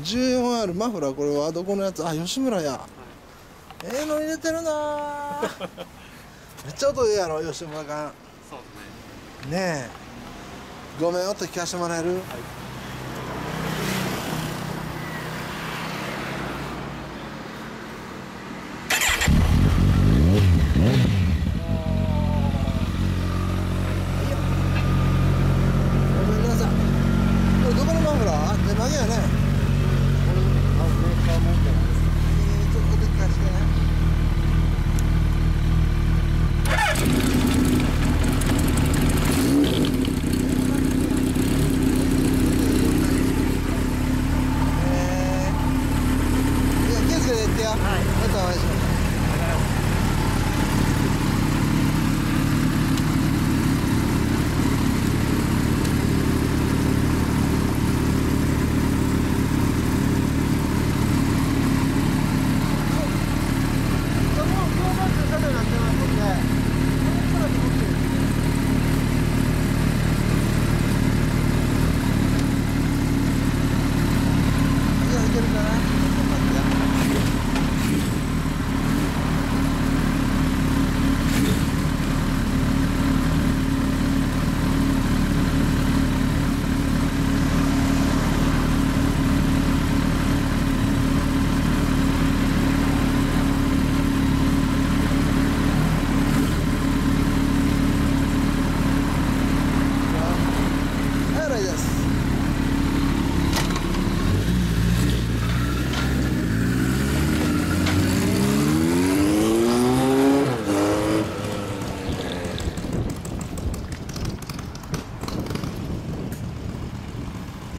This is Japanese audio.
14R マフラー、これはどこのやつ？あ、吉村や。ええの入れてるなめっちゃ音ええやろ、吉村が。 そうですね。 ねえ。ごめん、音聞かせてもらえる？ はい。